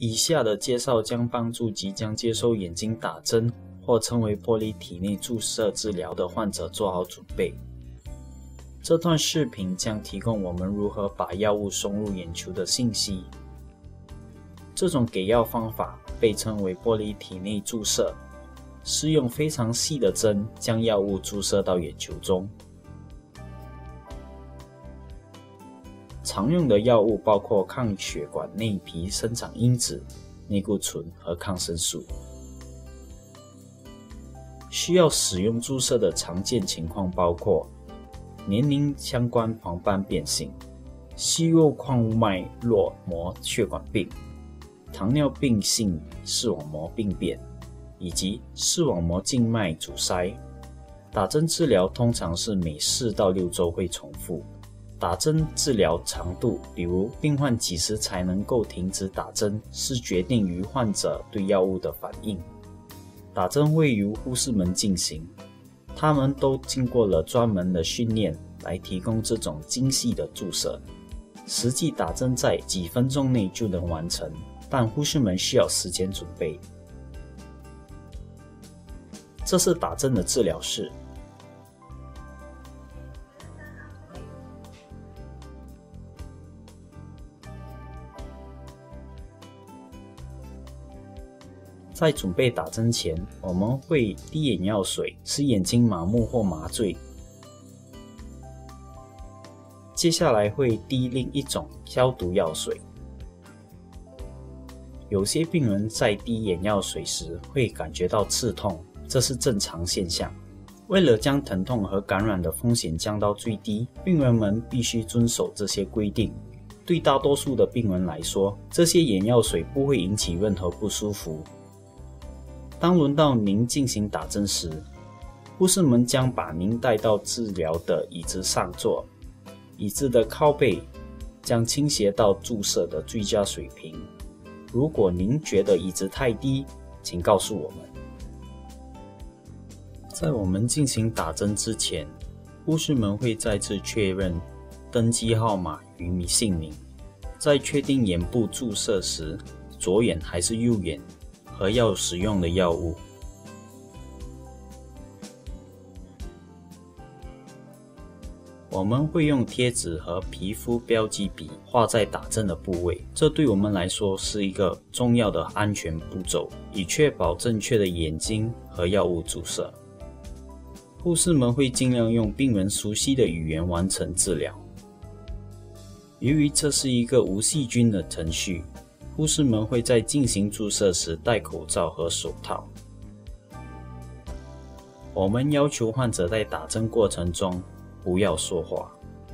以下的介绍将帮助即将接受眼睛打针或称为玻璃体内注射治疗的患者做好准备。这段视频将提供我们如何把药物送入眼球的信息。这种给药方法被称为玻璃体内注射，是用非常细的针将药物注射到眼球中。常用的药物包括抗血管内皮生长因子、类固醇和抗生素。需要使用注射的常见情况包括年龄相关黄斑变性、息肉矿物脉络膜血管病、糖尿病性视网膜病变以及视网膜静脉阻塞。打针治疗通常是每4到6周会重复。打针治疗长度，比如病患几时才能够停止打针，是决定于患者对药物的反应。打针会由护士们进行，他们都经过了专门的训练来提供这种精细的注射。实际打针在几分钟内就能完成，但护士们需要时间准备。这是打针的治疗室。在准备打针前，我们会滴眼药水，使眼睛麻木或麻醉。接下来会滴另一种消毒药水。有些病人在滴眼药水时会感觉到刺痛，这是正常现象。为了将疼痛和感染的风险降到最低，病人们必须遵守这些规定。对大多数的病人来说，这些眼药水不会引起任何不舒服。当轮到您进行打针时，护士们将把您带到治疗的椅子上坐，椅子的靠背将倾斜到注射的最佳水平。如果您觉得椅子太低，请告诉我们。在我们进行打针之前，护士们会再次确认登记号码与姓名。在确定眼部注射时，左眼还是右眼和要使用的药物。我们会用贴纸和皮肤标记笔画在打针的部位，这对我们来说是一个重要的安全步骤，以确保正确的眼睛和药物注射。护士们会尽量用病人熟悉的语言完成治疗。由于这是一个无细菌的程序，护士们会在进行注射时戴口罩和手套。我们要求患者在打针过程中不要说话。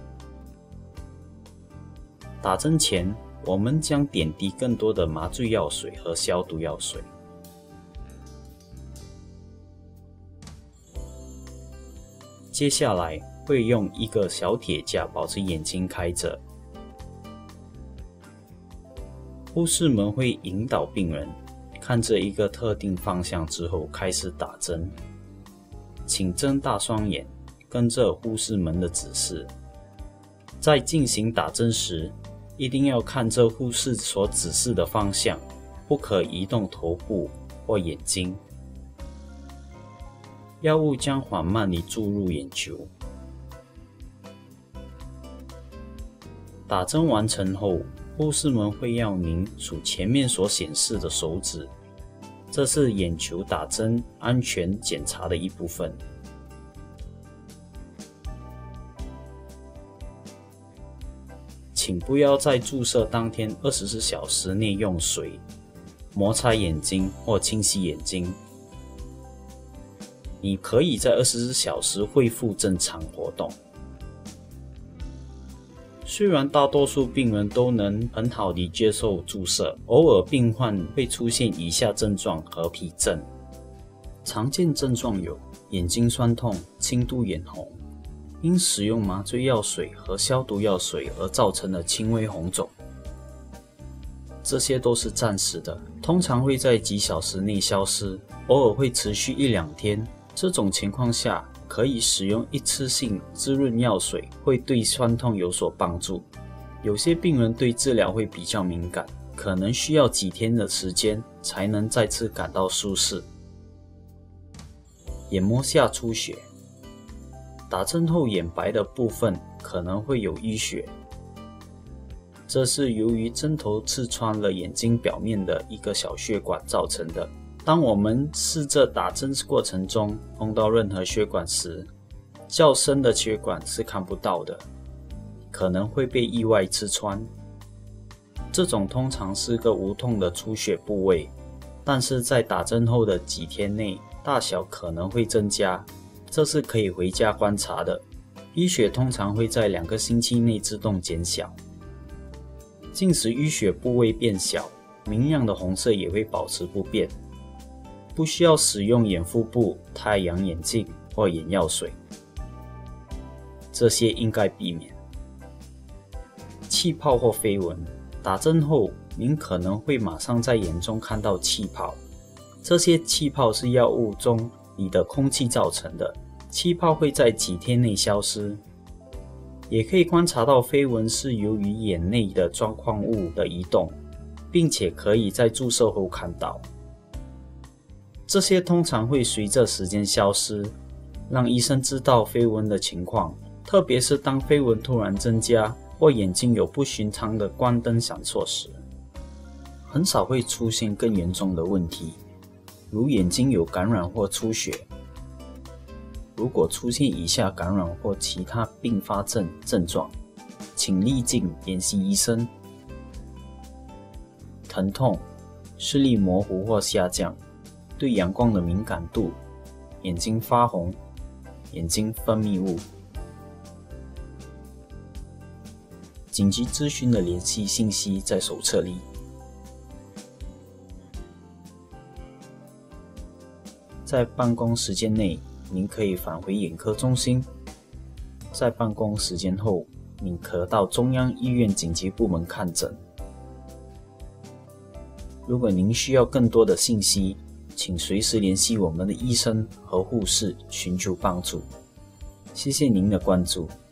打针前，我们将点滴更多的麻醉药水和消毒药水。接下来会用一个小铁架保持眼睛开着。护士们会引导病人看着一个特定方向之后开始打针，请睁大双眼，跟着护士们的指示。在进行打针时，一定要看着护士所指示的方向，不可移动头部或眼睛。药物将缓慢地注入眼球。打针完成后，护士们会要您数前面所显示的手指，这是眼球打针安全检查的一部分。请不要在注射当天24小时内用水、摩擦眼睛或清洗眼睛。你可以在24小时恢复正常活动。虽然大多数病人都能很好地接受注射，偶尔病患会出现以下症状和皮症。常见症状有眼睛酸痛、轻度眼红，因使用麻醉药水和消毒药水而造成的轻微红肿。这些都是暂时的，通常会在几小时内消失，偶尔会持续1-2天。这种情况下，可以使用一次性滋润药水，会对酸痛有所帮助。有些病人对治疗会比较敏感， 可能需要几天的时间才能再次感到舒适。眼膜下出血，打针后眼白的部分可能会有淤血，这是由于针头刺穿了眼睛表面的一个小血管造成的。当我们试着打针过程中碰到任何血管时，较深的血管是看不到的，可能会被意外刺穿。这种通常是个无痛的出血部位，但是在打针后的几天内，大小可能会增加，这是可以回家观察的。淤血通常会在2个星期内自动减小，即使淤血部位变小，明亮的红色也会保持不变。不需要使用眼敷布、太阳眼镜或眼药水，这些应该避免。气泡或飞蚊，打针后您可能会马上在眼中看到气泡，这些气泡是药物中里的空气造成的，气泡会在几天内消失。也可以观察到飞蚊是由于眼内的状况物的移动，并且可以在注射后看到。这些通常会随着时间消失，让医生知道飞蚊的情况，特别是当飞蚊突然增加或眼睛有不寻常的光灯闪烁时。很少会出现更严重的问题，如眼睛有感染或出血。如果出现以下感染或其他并发症状，请立即联系医生。疼痛、视力模糊或下降，对阳光的敏感度，眼睛发红，眼睛分泌物。紧急咨询的联系信息在手册里。在办公时间内，您可以返回眼科中心；在办公时间后，您可到中央医院紧急部门看诊。如果您需要更多的信息，请随时联系我们的医生和护士寻求帮助。谢谢您的关注。